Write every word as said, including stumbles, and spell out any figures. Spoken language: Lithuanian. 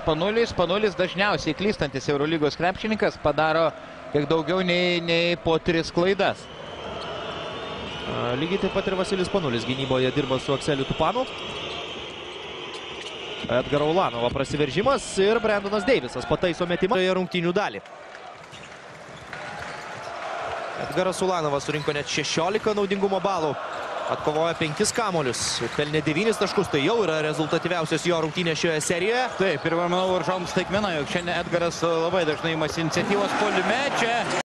Spanulis. Spanulis dažniausiai klystantis Eurolygos krepšininkas, padaro kiek daugiau nei, nei po tris klaidas. Lygiai taip pat ir Vasilis Spanulis gynyboje dirba su Akseliu Tupanu. Edgaro Ulanovo prasiveržimas ir Brendonas Deivisas pataiso metimą rungtynių dalį. Edgaras Ulanovas surinko net šešiolika naudingumo balų. Atkovoja penkis kamuolius, pelnė devynis taškus, tai jau yra rezultatyviausias jo rungtynės šioje serijoje. Taip, ir manau, varžovams staigmena, jog šiandien Edgaras labai dažnai imasi iniciatyvos puolime. Čia